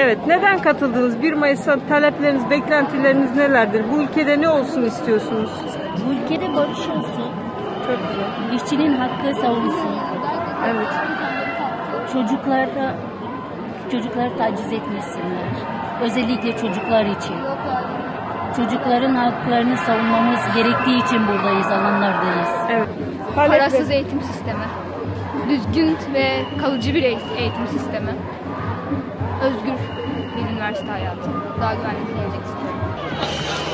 Evet, neden katıldınız? 1 Mayıs'a talepleriniz, beklentileriniz nelerdir? Bu ülkede ne olsun istiyorsunuz? Bu ülkede barış olsun. Çok güzel. İşçinin hakkı savunsun. Evet. Çocukları taciz etmesinler. Özellikle çocuklar için. Çocukların haklarını savunmamız gerektiği için buradayız, alanlardayız. Evet. Parasız eğitim sistemi. Düzgün ve kalıcı bir eğitim sistemi. Özgür bir üniversite hayatı. Daha güvenli bir gelecek istiyorum.